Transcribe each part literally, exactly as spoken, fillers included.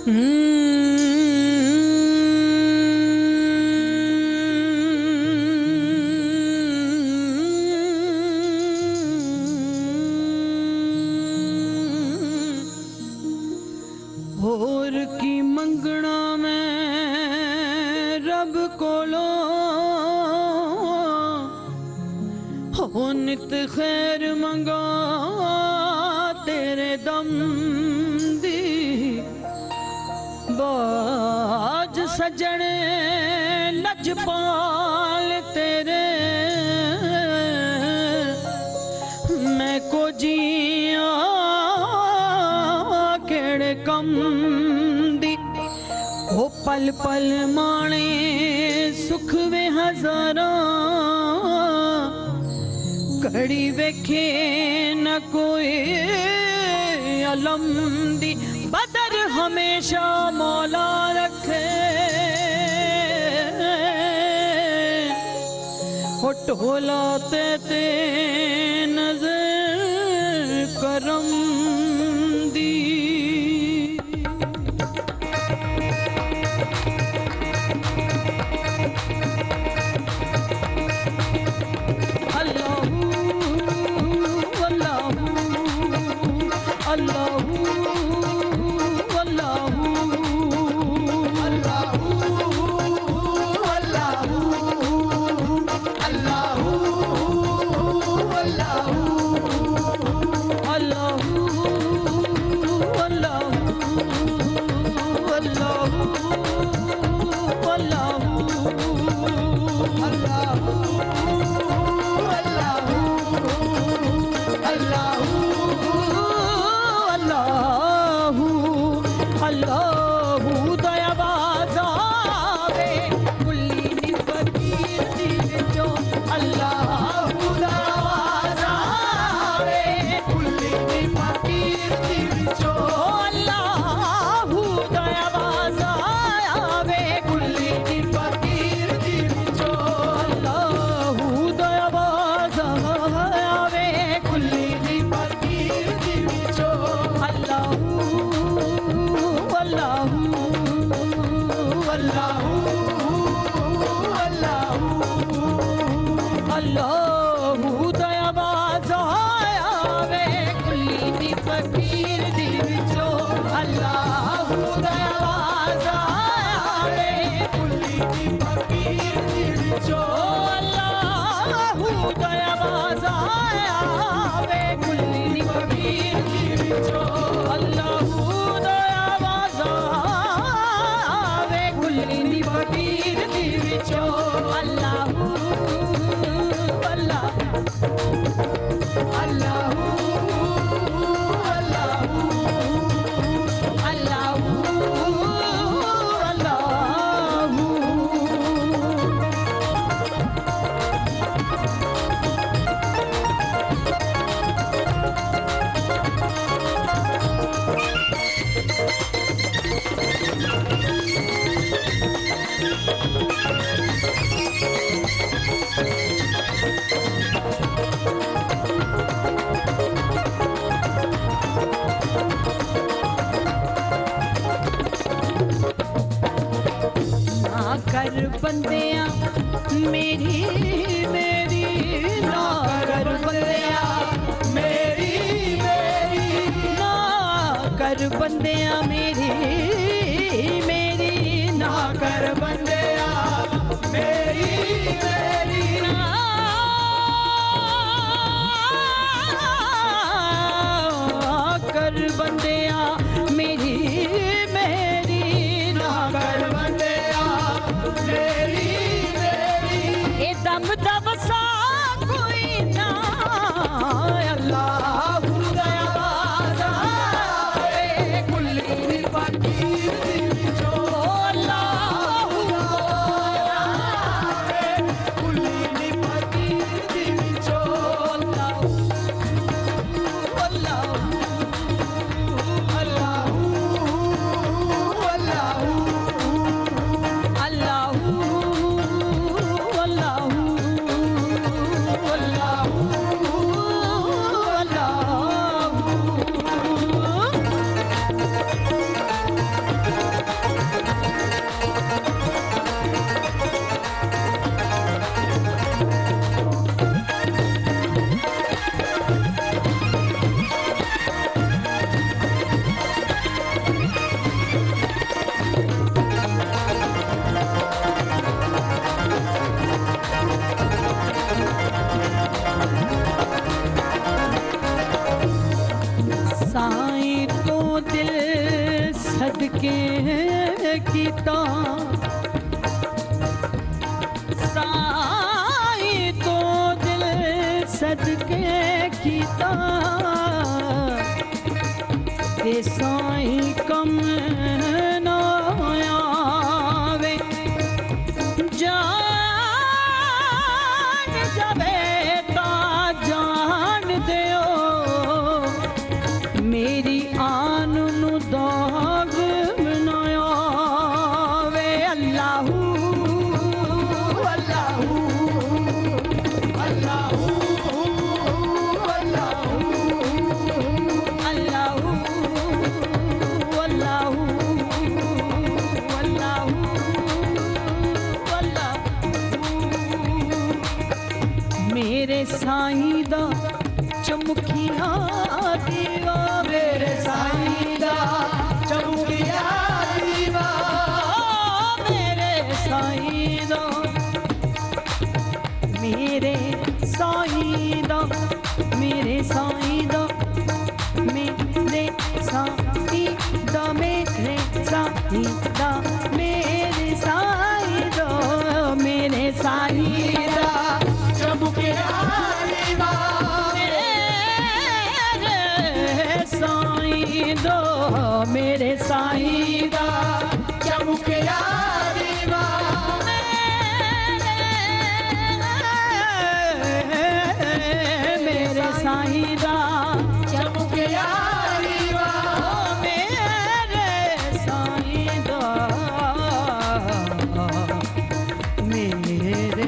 होर की मंगना में रब कोलो हो नित खैर मंगा तेरे दम दी बाज सजने लजपाल तेरे मैं को जिया केड़े कम दी ओ पल पल माने सुख वे हजारा घड़ी वेखे न कोई अलम दी बदर हमेशा मौला रखे हो टोला ते ते नजर करम दी कर बंदिया मेरी मेरी ना कर बंदिया मेरी मेरी ना कर बंदिया मेरी मेरी ना कर बंदिया मेरी मेरी ना कर बंदिया मेरी मेरी ना कर बंदिया मेरी मेरी ए दम दम सा कोई ना अल्लाह दया बाजा रे कुल्ली फकीर दी जो अल्लाह रे कुल्ली सदके कीता साई तो दिल सदके कीता ते साई कम ना आवे जान जावे ता जान दियो मेरी आन नु दाग ना आवे अल्लाहू अल्लाहू अल्लाहू अल्लाहू अल्लाहू अल्लाहू मेरे साईं दा चमकिया दीवा मेरे साईं दा चमकिया दीवा मेरे साईं दा मेरे साईं दा मेरे साईं दा मेरे साईं दा मेरे साईं दा मेरे साईं दा मेरे साईं दा चमकिया दीवा मेरे साईं दा मेरे साईं दा चमकिया दीवा मेरे साईं दा चमकिया दीवा मेरे साईं दा मेरे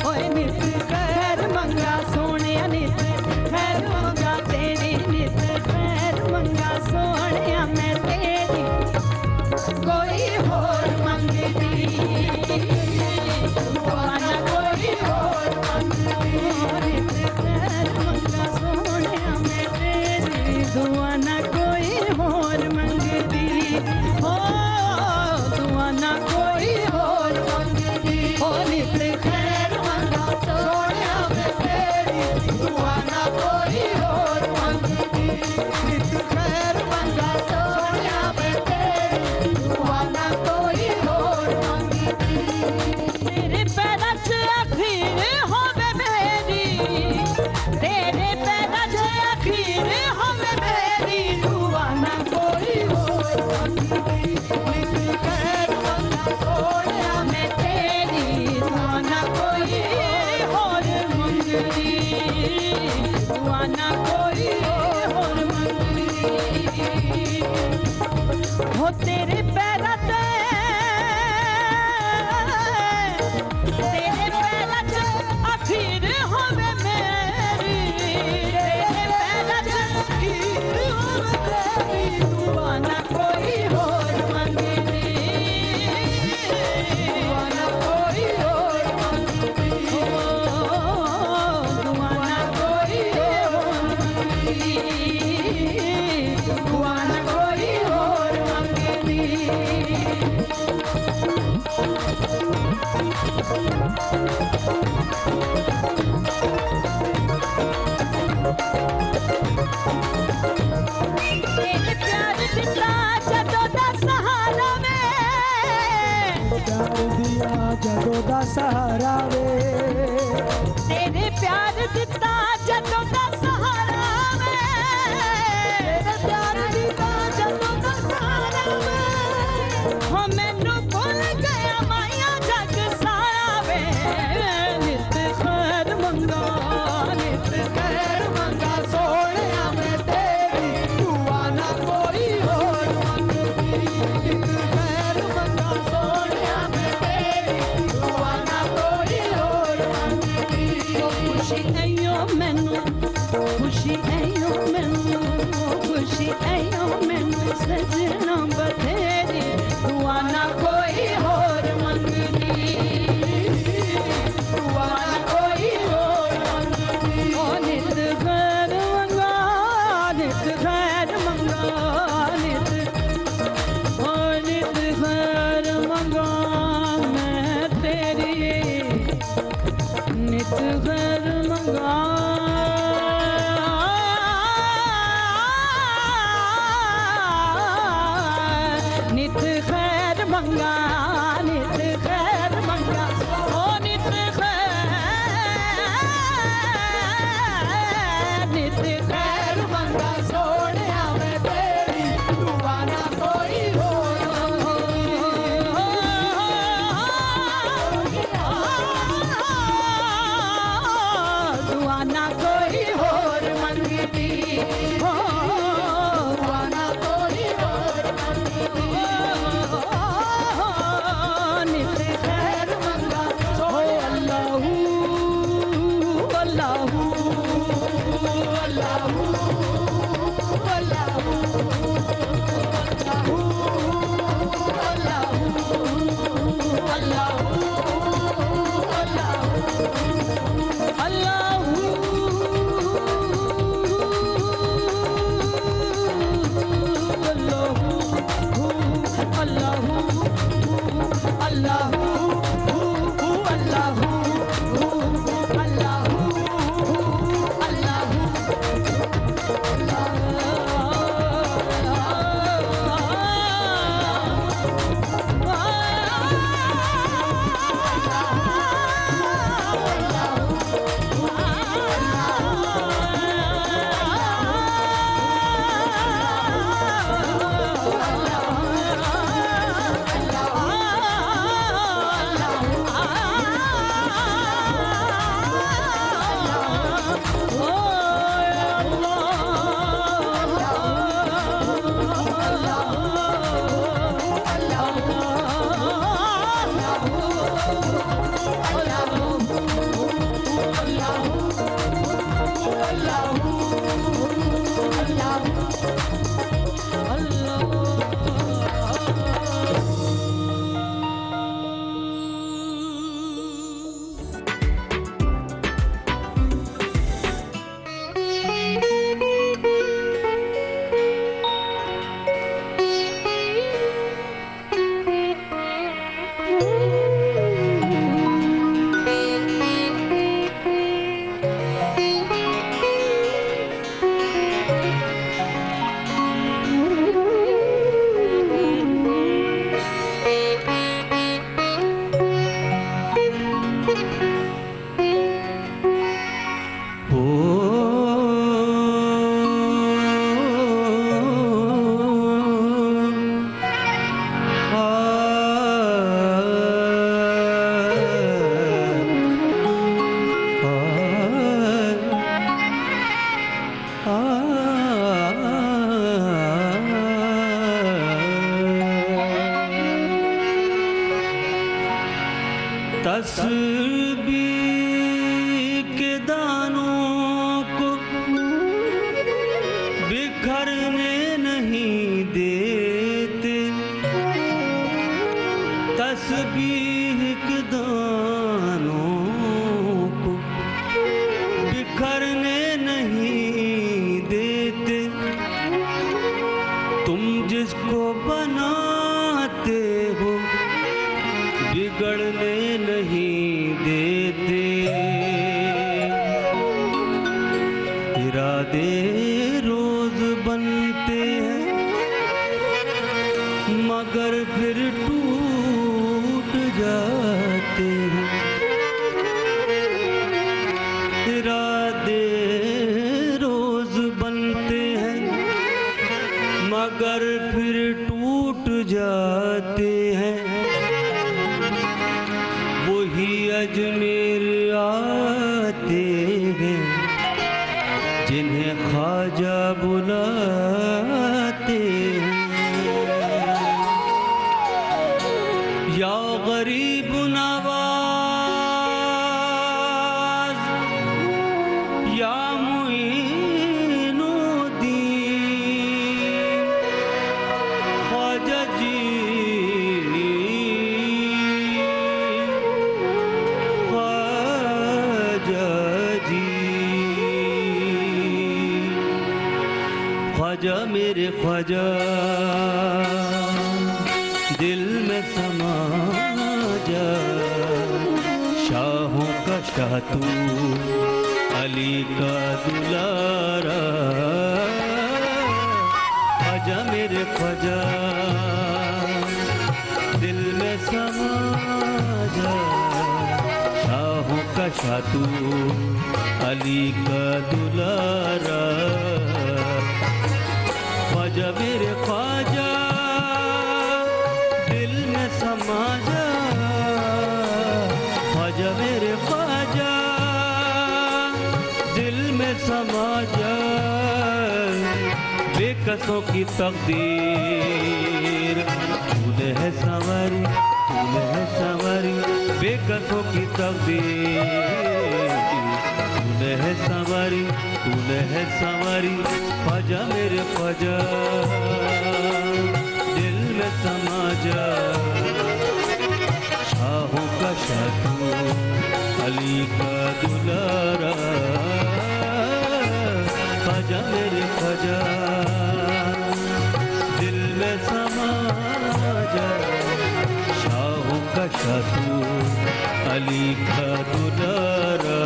ओए नित खैर मंगा सोने नित खैर मंगा तेरी नित खैर मंगा सोने मैं तेरी कोई होर मंगदी दुआ ना कोई होर मंगदी नित खैर मंगा सोने मैं तेरी दुआ ना कोई होर मंगदी हो दुआ ना कोई होर मंगदी ओ नित खैर मंगा सोने मैं तेरी दुआ ना कोई होर मंगदी नित खैर मंगा सोने मैं तेरी दुआ ना कोई होर मंगदी तेरे पैरां च अखीर होवे मेरी तेरे पैरां च अखीर होवे मेरी दुआ ना कोई होर मंगदी नित खैर मंगा सोने मैं तेरी दुआ ना कोई होर मंगदी दुआ ना कोई होर मंगदी हो तेरे पैरां ते तेरे पैरां च अखीर होवे मेरी तेरे पैरां च अखीर होवे मेरी दुआ ना कोई होर मंगदी दुआ ना कोई होर मंगदी दुआ ना कोई होर मंगदी दुआ ना कोई होर मंगदी तेरे प्यार दिता जदों दा सहारा वे प्यार दिया जदों दा सहारा वे तेरे प्यार दिता जदों दा सहारा वे तेरे प्यार दिता जदों दा सहारा वे हो मैनू भुल गया माया जग सारा वे नित खैर मंगा नित खैर मंगा सोने मैं तेरी दुआ ना कोई होर मंगदी नित खैर मंगा सोने मैं तेरी दुआ ना कोई होर मंगदी खुशी आयो मैनू खुशी आयो मैनू खुशी आयो मैनू सजना बथेरी दुआ ना कोई होर मंगदी दुआ ना कोई होर मंगदी ओ नित खैर मंगा नित खैर मंगा नित ओ नित खैर मंगा मैं तेरी नित खैर मंगा नित खैर मंगा नित खैर मंगा ओ नित खैर नित खैर मंगा सोने मैं तेरी दुआ ना कोई होर दुआ ना कोई होर मंगदी हो दुआ ना कोई होर मंगदी नित खैर मंगा सो अल्लाहू अल्लाहू अल्लाहू अल्लाहू अल्लाहू अल्लाहू अल्लाहू अल्लाहू अल्लाहू अल्लाहू तस्बीह के दानों को बिखरने नहीं देते, तस्बीह के दानों को बिखरने नहीं देते। तुम जिसको बनाते हो बिगड़ने नहीं देते। इरादे रोज बनते हैं मगर फिर टूट जाते हैं। इरादे रोज बनते हैं मगर फिर टूट जाते हैं। वही अजमेर आते हैं जिन्हें ख्वाजा बुलाते हैं। या गरीब नवाज या मुईनुद्दीन ख्वाजा जी ख्वाजा मेरे ख्वाजा दिल में समा जा। शाहों का शाह तू अली का दुलारा। ख्वाजा मेरे ख्वाजा दिल में समा जा। शाहों का शाह तू अली का दुलारा। ख्वाजा मेरे ख्वाजा दिल में समा जा। ख्वाजा मेरे ख्वाजा दिल में समा जा। बेकसों की तकदीर तूने है संवारी, तूने है संवारी। बेकसों की तकदीर तूने है संवारी, तूने है संवारी। ख्वाजा मेरे ख्वाजा दिल में समा जा। शाहों का शाह तू अली का दुलारा। ख्वाजा मेरे ख्वाजा दिल में समा जा। शाहों का शाह तू अली का दुलारा।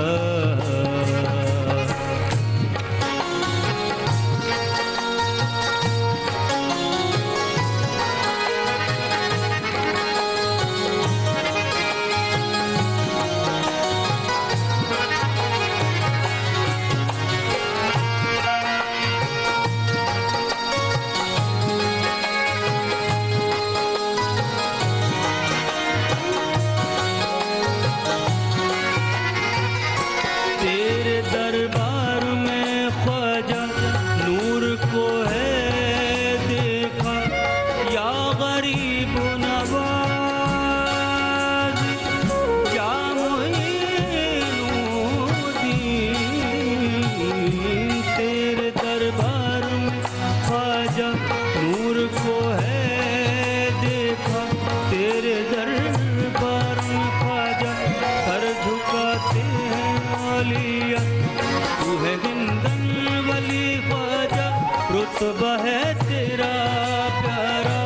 मौलिया तू है हिंदन वली ख्वाजा रुतबा है तेरा प्यारा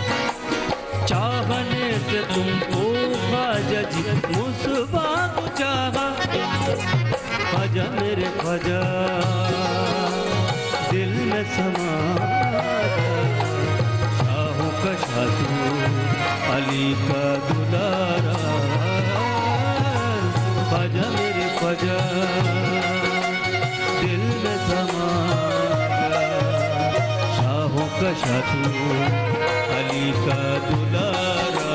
चाहने से तुमको ख्वाजा जी मुसबा को चाहा ख्वाजा मेरे ख्वाजा दिल में समा शाहों का शाह तू अली का दुलारा ख्वाजा मेरे ख्वाजा दिल में समा शाहों का शाह तू अली का दुलारा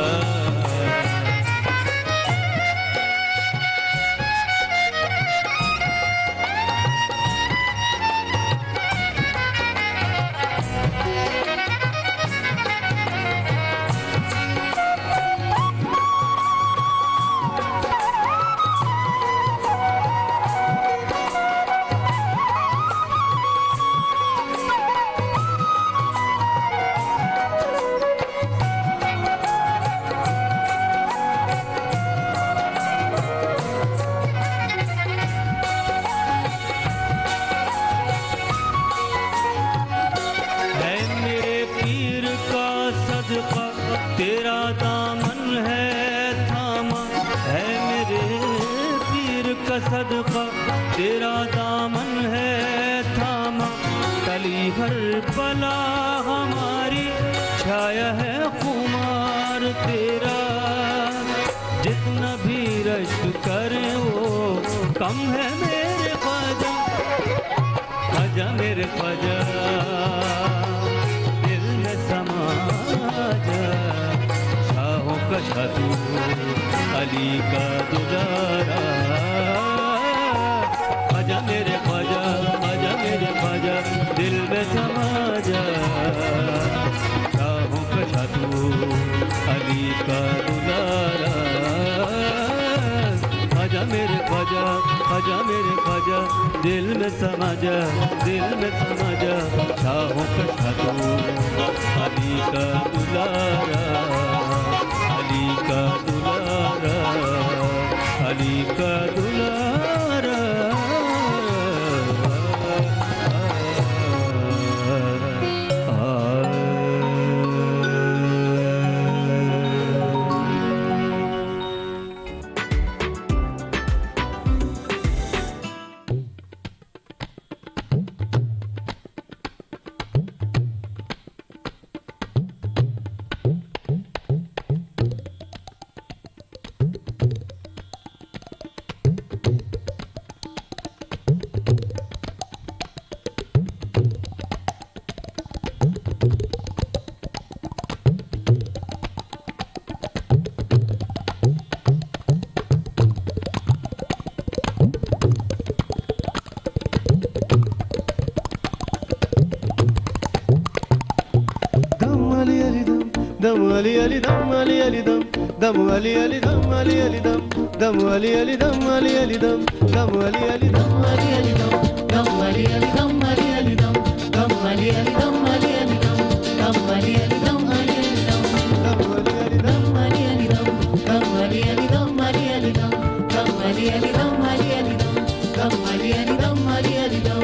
तेरा दामन है थामा है मेरे पीर का सदका तेरा दामन है थामा कली हर पला हमारी छाया है खुमार तेरा जितना भी रश्क करे वो कम है मेरे ख्वाजा ख्वाजा मेरे ख्वाजा दिल में समा जा शाहों का शाह तू अली का दुलारा ख्वाजा मेरे ख्वाजा ख्वाजा मेरे ख्वाजा दिल में समा जा शाहों का शाह तू अली का दुलारा ख्वाजा मेरे ख्वाजा ख्वाजा मेरे ख्वाजा दिल में समा जा दिल में समा जा शाहों का शाह तू अली का दुलारा अली का दुलारा अली का दुलारा dam ali ali dam ali ali dam dam ali ali dam ali ali dam dam ali ali dam ali ali dam dam ali ali dam ali ali dam dam ali ali dam ali ali dam dam ali ali dam ali ali dam dam ali ali dam ali ali dam dam ali ali dam ali ali dam dam ali ali dam ali ali dam dam ali ali dam ali ali dam dam ali ali dam ali ali dam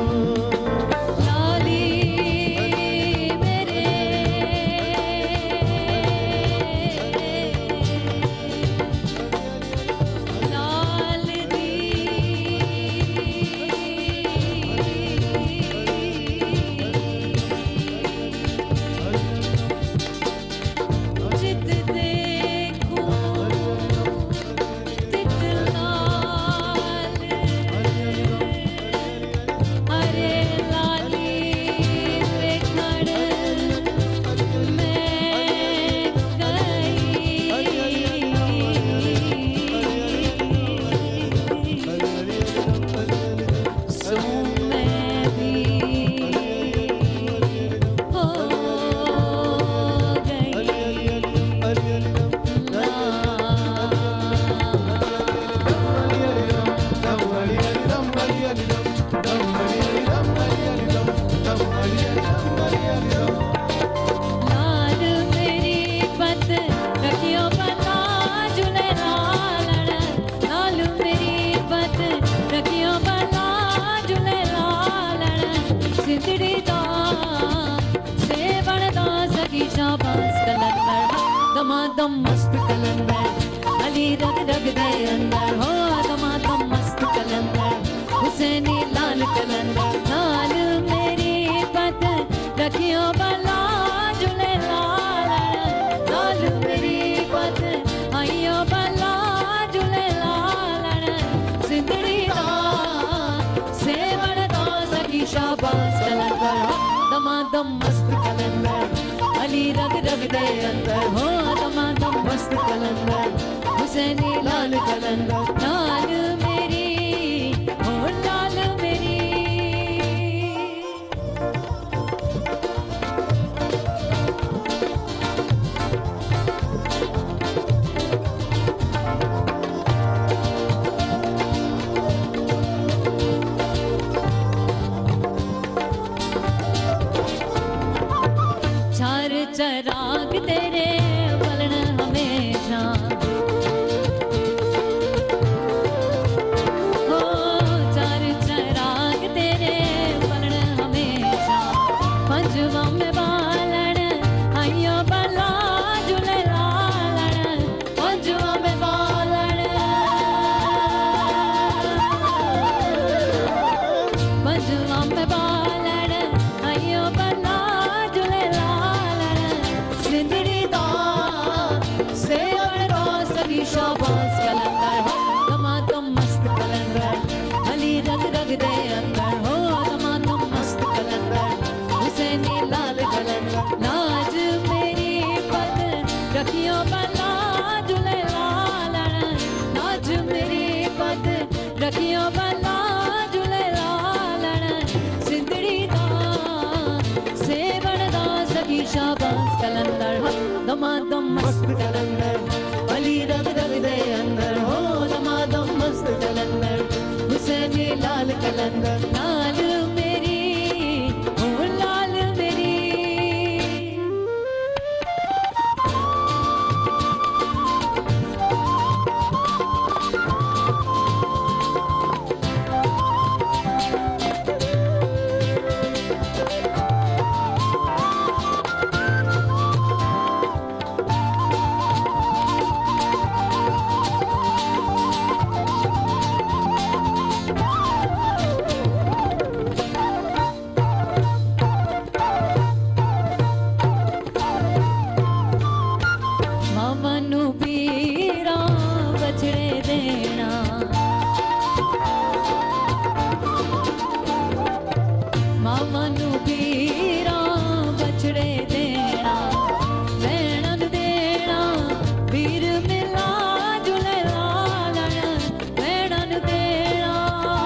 Sindhri दा सेवण दा सगी शाबाश कलंदर दमादम मस्त कलंदर अली रग रग दे अंदर हो दमादम मस्त कलंदर हुसैनी लाल कलंदर नाल मेरी पत रखियो बला जुले लाल नाल मेरी पत आइयो बला जुले लाल सिंदड़ी दा सेवण दा सगी शाबाश कलंदर दमादम मस्त कलंदर अली रग रग दे अंदर हो दमादम मस्त कलंदर हुसैनी लाल कलंदर लाल मेरी हो लाल मेरी चार चराग तेरे बलन हमेशा हो चार चराग तेरे बलन हमेशा पंजवा में बालन आइयो बला जुले लालन पंजवा में बालन पंजवा में बालन आइयो बला जुले सिंदड़ी दा सेवण दा सगी शाबाश कलंदर दमादम मस्त कलंदर अली रग रग दे अंदर हो दमादम मस्त कलंदर हुसैनी लाल कलंदर लाज मेरी पत रखियो बला जुले लालन लाज मेरी पत रखियो बला जुले लालन सिंदड़ी दा सेवण दा सगी शाबाश कलंदर दमादम मस्त कलंदर अली रग रग दे अंदर हो दमादम मस्त कलंदर हुसैनी लाल कलंदर लाल मेरी हो लाल मेरी मामनू पीरा बछड़े देना मामनू पीरा बछड़े देना भैणन देना वीर मिला जुले लालन भैणन देना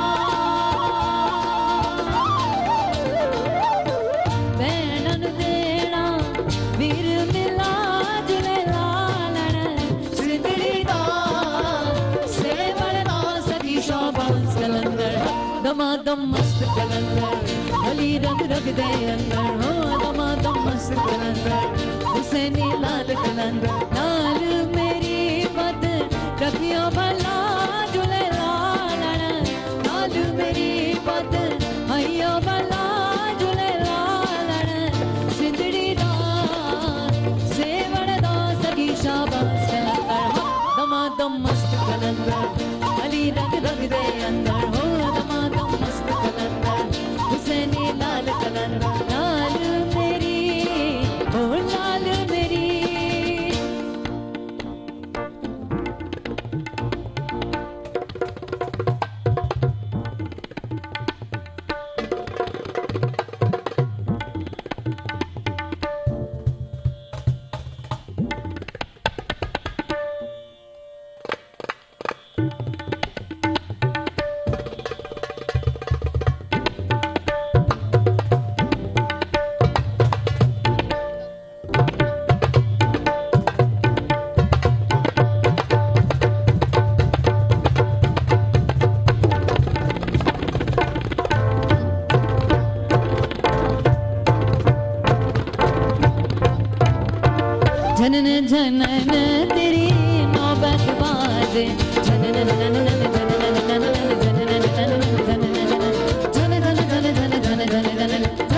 भैणन देना वीर मिला जुले दमादम मस्त कलंदर अली रग रग दे अंदर हो दमादम मस्त कलंदर हुसैनी लाल कलंदर लाल मेरी पत रखियो भला जुले लालन लाल मेरी पत आइयो भला जुले लालन सिंदड़ी दा सेवण दा सगी शाबाश कलंदर दमादम मस्त कलंदर अली रग रग दे अंदर हो दमादम मस्त कलंदर हुसैनी लाल कलंदर लाल मेरी हो लाल मेरी झनन झनन तेरी नौबत बाजे झनन झनन झनन झनन झनन झनन झनन झनन झनन झनन झनन झनन झनन झनन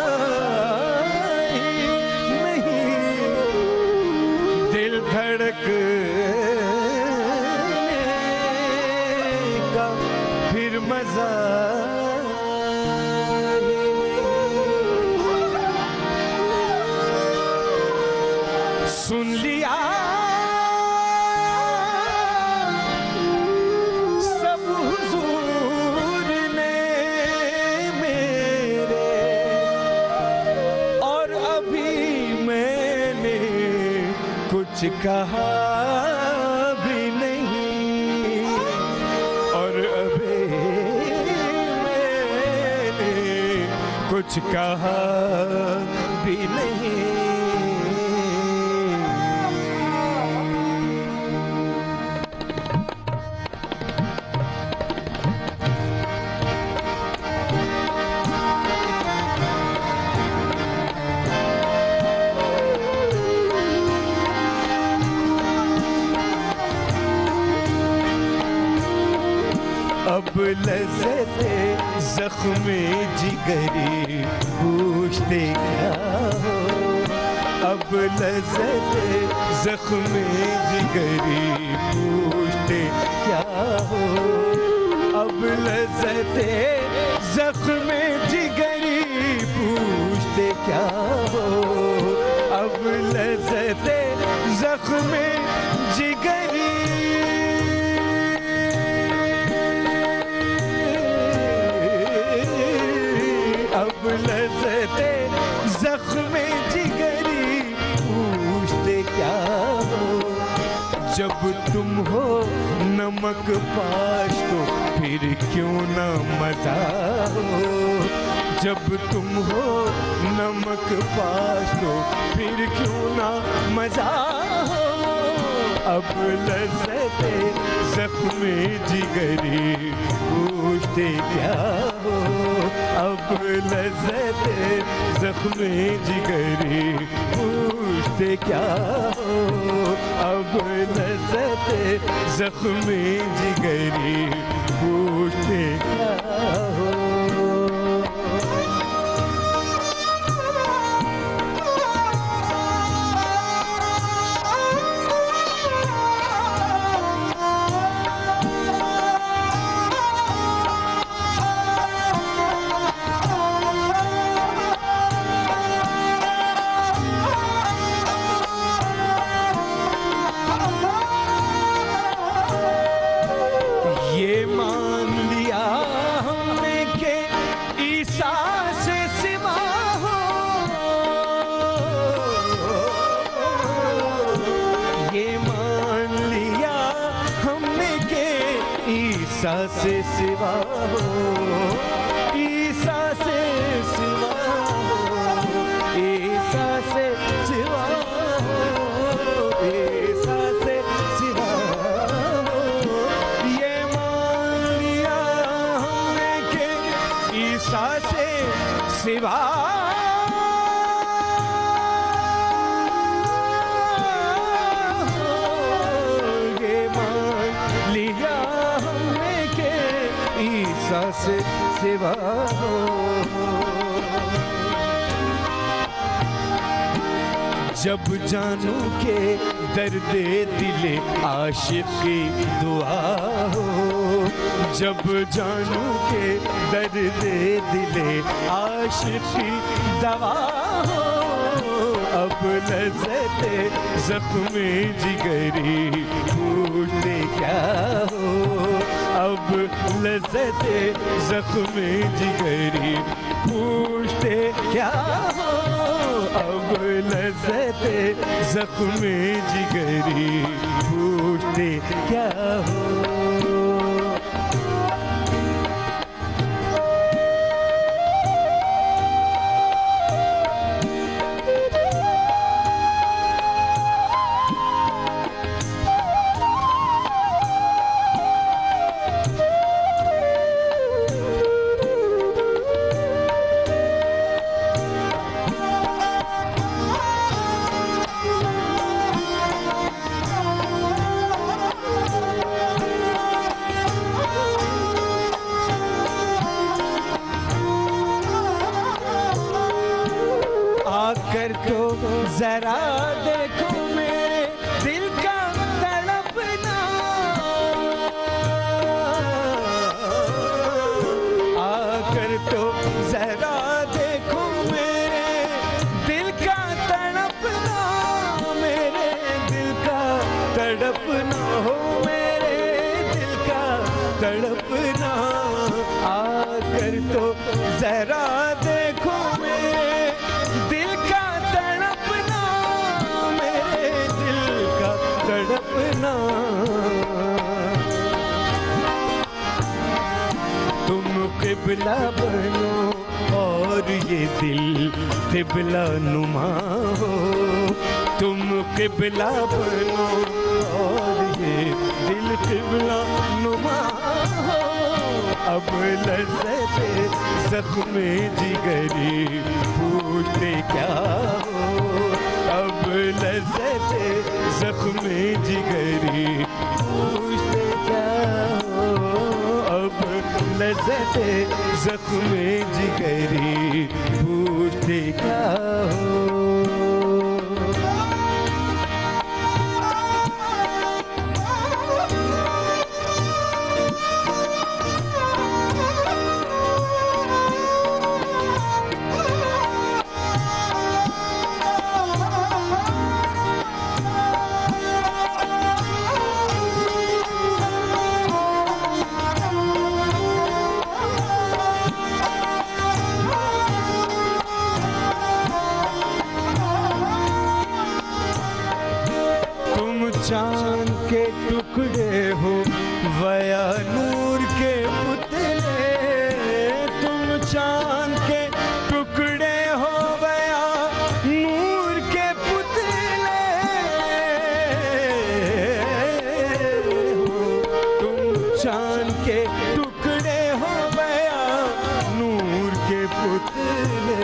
सुन लिया सब हुजूर ने मेरे, और अभी मैंने कुछ कहा भी नहीं, और अभी मैंने कुछ कहा भी नहीं। अब लज़्ज़ते ज़ख्मे जिगरी पूछते क्या हो, अब लज़्ज़ते ज़ख्मे जिगरी पूछते क्या हो, अब लज़्ज़ते ज़ख्मे जिगरी पूछते क्या हो, अब लज़्ज़ते ज़ख्मे जिगरी अब लज़्ज़ते ज़ख्मे जिगरी पूछते क्या हो। जब तुम हो नमक पाश तो फिर क्यों ना मज़ा हो, जब तुम हो नमक पाश तो फिर क्यों ना मज़ा हो। अब लज़्ज़ते ज़ख्मे जिगरी पूछते क्या हो, अब लज़्ज़ते ज़ख्मे जिगरी पूछते क्या हो, अब लज़्ज़ते ज़ख्मे जिगरी पूछते क्या हो। ये मान लिया हमने कि ईसा से सिवा हो, ये मान लिया हमने कि ईसा से सिवा हो, ईसा से सिवा हो, ईसा से सिवा हो, ईसा से सिवा हो। ये मान लिया हमने कि ईसा से सिवा ये मान लिया हमने कि ईसा से सिवा हो। जब जानू के दर्दे दिले आशिकी दुआ हो, जब जानू के दर्दे दिले आशिकी दवा हो, अब लज़्ज़ते ज़ख्मे जिगरी पूछते क्या हो, अब लज़्ज़ते ज़ख्मे जिगरी पूछते क्या हो, अब लज़्ज़ते ज़ख्मे जिगरी पूछते क्या हो। आकर तो जरा देखो मेरे दिल का तड़पना, आकर तो जरा देखो मेरे दिल का तड़पना, मेरे तड़पना हो मेरे दिल का तड़पना, आकर तो जरा देखो मेरे दिल का तड़पना, मेरे दिल का तड़पना। तुम क़िबला बनो और ये दिल क़िबला नुमा हो, तुम क़िबला बनो और ये दिल क़िबला नुमा हो। अब लज़्ज़ते ज़ख्मे जिगरी पूछते क्या हो, अब लज़्ज़ते ज़ख्मे जिगरी पूछते क्या हो, अब लज़्ज़ते ज़ख्मे जिगरी पूछते क्या हो। चांद के टुकड़े हो वया नूर के पुतले, तुम चांद के टुकड़े हो वया नूर के पुतले, तुम चांद के टुकड़े हो वया नूर के पुतले।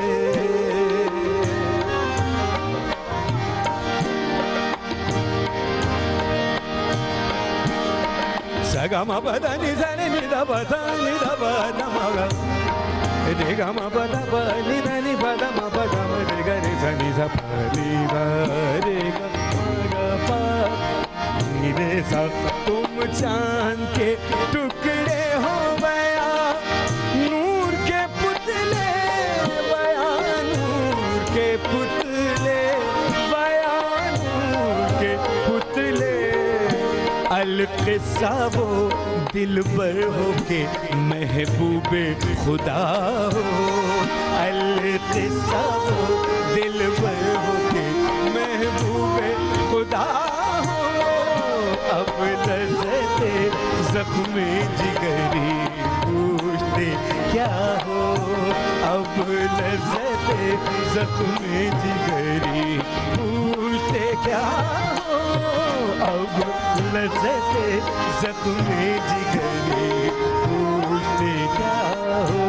गा मा पा धा नि धा नि धा पा धा नि धा पा धा मा गा रे गा मा पा धा पा नि धा नि पा धा मा पा धा मा रे गा रे धा नि धा पा रे गा रे गा मा गा पा नि रे सा। तुम चांद के टुकड़े हो वया नूर के पुतले, वया नूर के पुतले, वया नूर के पुतले। अल-किस्सा वो दिलबर हो के महबूबे खुदा हो, अल-किस्सा वो दिलबर हो के महबूबे खुदा हो। अब लज़्ज़ते ज़ख्मे जिगरी पूछते क्या हो, अब लज़्ज़ते ज़ख्मे जिगरी पूछते क्या हो, अब लज़्ज़ते ज़ख्मे जिगरी पूछते क्या हो।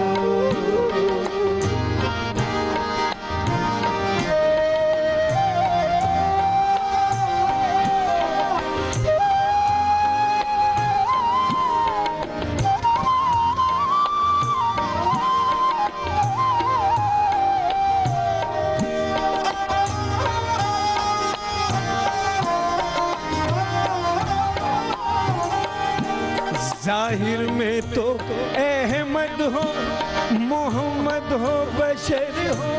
जाहिर में तो अहमद हो, मोहम्मद हो, बशर हो,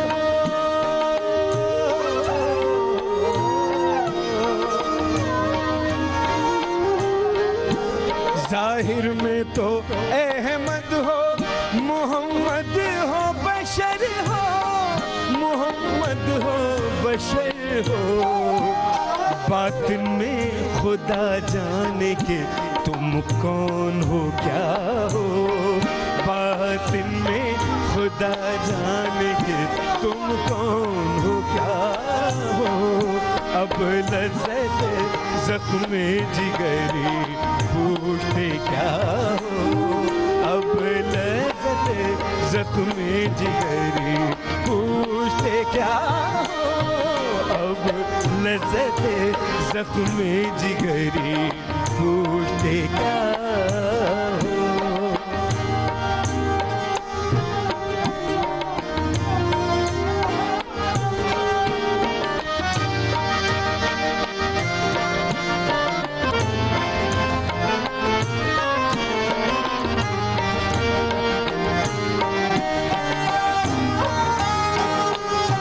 जाहिर में तो अहमद हो, मोहम्मद हो, बशर हो, मोहम्मद हो, बशर हो। बातिन में खुदा जाने के तुम कौन हो क्या हो, बातिन में खुदा जाने के तुम कौन हो क्या हो। अब लज़्ज़ते ज़ख्मे जिगरी पूछते क्या हो, अब लज़्ज़ते ज़ख्मे जिगरी पूछते क्या हो, अब लज़्ज़ते ज़ख्मे जिगरी पूछते क्या हो।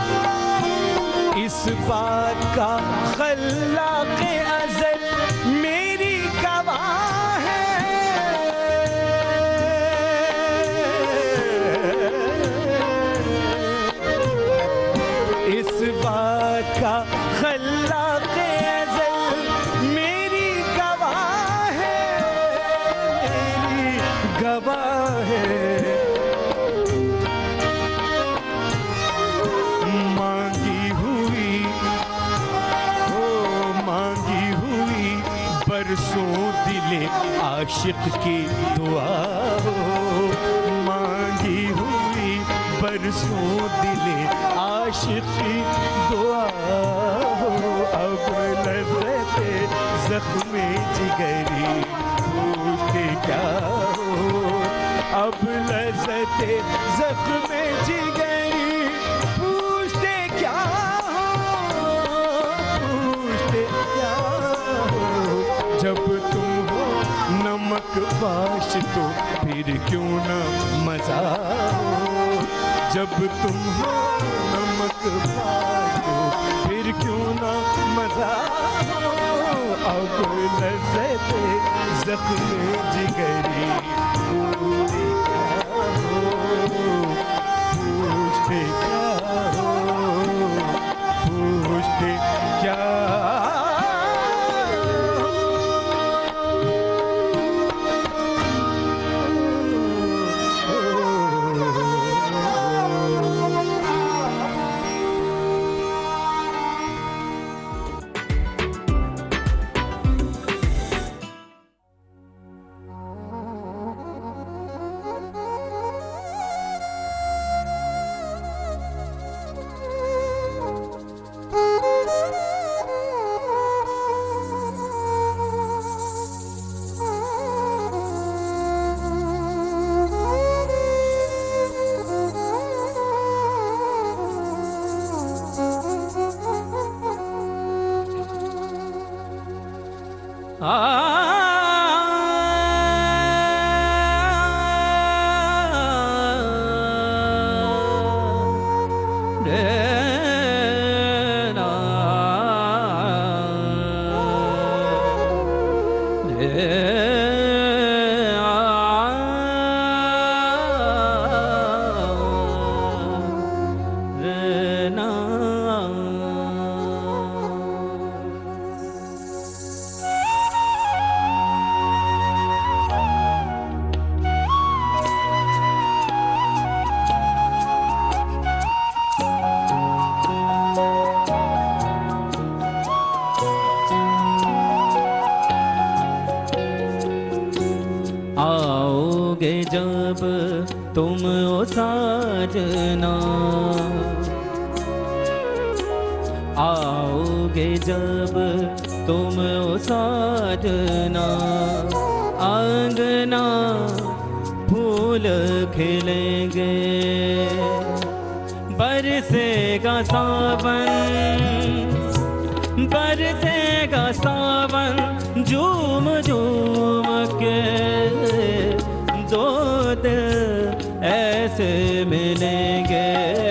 इस बात का खल्लाक़े अज़ल में बरसों दिले आशिक की दुआ हो, मांगी हुई बरसों दिले आशिक की दुआ हो। अब लज़्ज़ते ज़ख्मे जिगरी पूछते क्या हो, अब लज़्ज़ते ज़ख्मे जिगरी पूछते क्या हो, पूछते क्या हो। जब तुम हो नमक बाश तो फिर क्यों न मजा हो, जब तुम हो नमक बाश तो फिर क्यों न मजा हो। अब लज़्ज़ते ज़ख्मे जिगरी पूछते क्या हो, पूछते क्या हो, पूछते क्या तुम ओ साजना, आओगे जब तुम ओ साजना, आंगना फूल खिलेंगे, बरसेगा सावन, बरसेगा सावन, झूम झूम के दो दिल ऐसे मिलेंगे।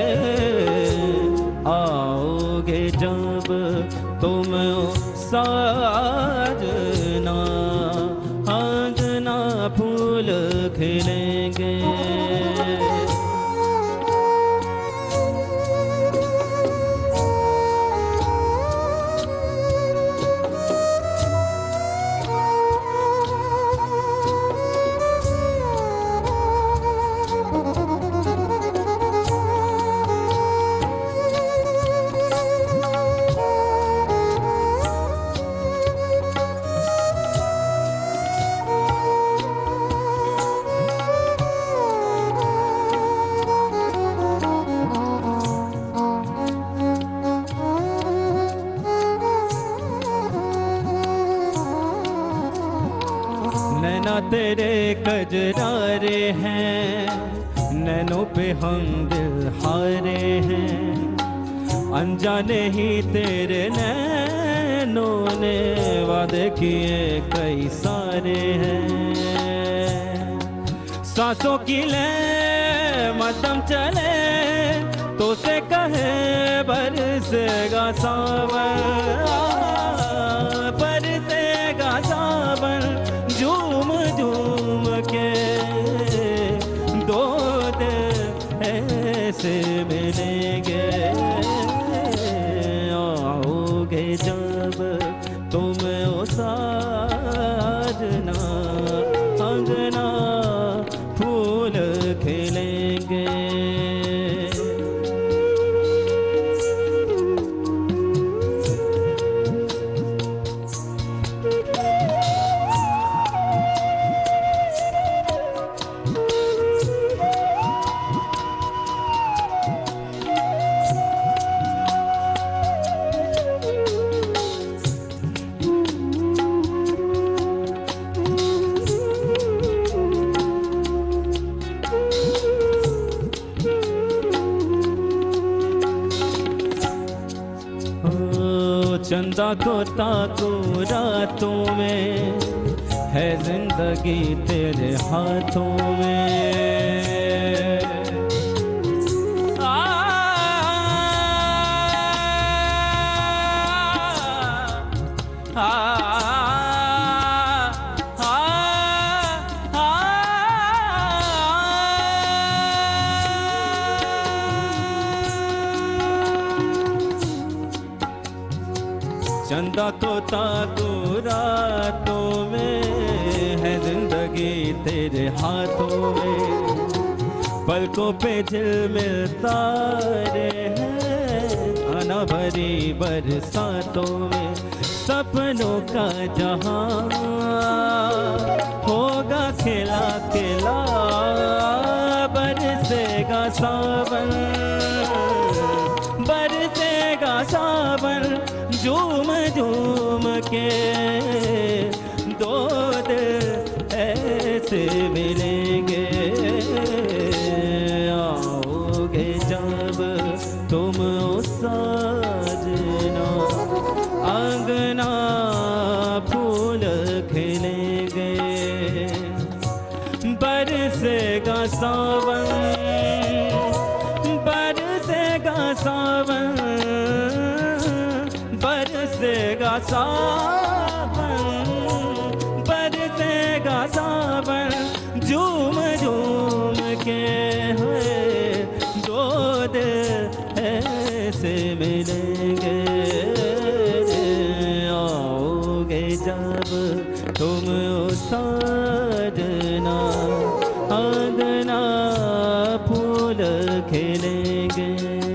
आओगे जब तुम साजना, आंगना फूल खिलेंगे। तेरे कजरारे हैं, नैनों पे हम दिल हारे हैं, अनजाने ही तेरे नैनों ने वादे किए कई सारे हैं। सांसों की ले मदम चले तो से कहे बरसेगा सावन, बरसेगा सावन, झूम झूम के दो दिल ऐसे मिलेंगे। आओगे जब तुम ओ साजना, अंगना फूल खिलेंगे। चंदा को ताको रातों में, है जिंदगी तेरे हाथों में। चंदा को ताको रातों में, है जिंदगी तेरे हाथों में। पलकों पे झिलमिल तारे हैं, आना भरी बरसातों में। सपनों का जहां होगा खिला खिला, बरसेगा सावन, बरसेगा सावन। झूम झूम के दो दिल ऐसे मिलेंगे, आओगे जब तुम साजना, अंगना फूल खिलेंगे। बरसेगा सावन, बरसेगा सावन, बरसेगा सावन, बरसेगा सावन। झूम झूम के हुए दो दिल ऐसे मिलेंगे, आओगे जब तुम साजना, अंगना फूल खिलेंगे।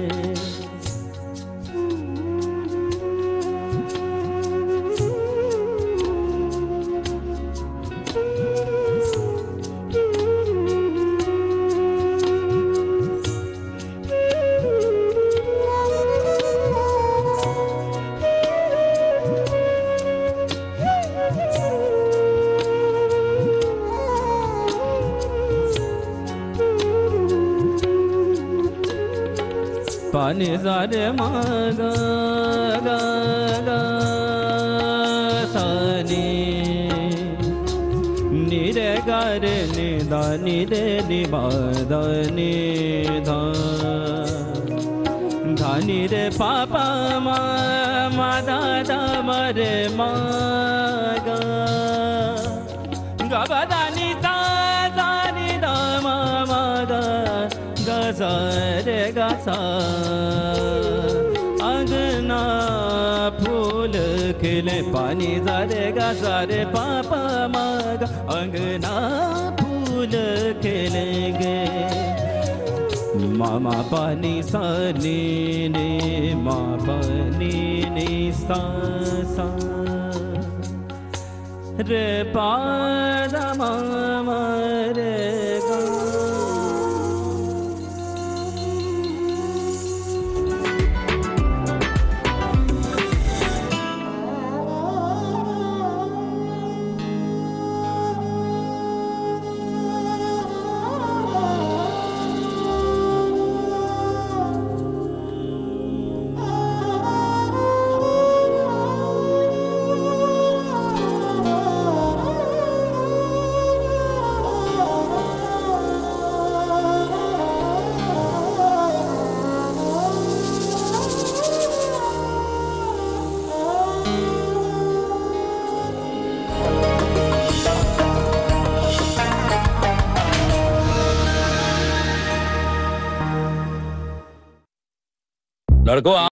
पानी सारे मागा गा गा सानी, निरे गारे निदा निरे निबादा निधा, धानी रे पापा मा मा दादा मरे मागा, गबा दानी दा दानी दा मा मा गा, गा रे गा सा। अंगना फूल खिले, पानी जारेगा सारे पापा मागा, अंगना फूल खिलेंगे। मामा पानी सानी ने, मा पानी ने सा सा, रे पादा मामा रे गा। लड़को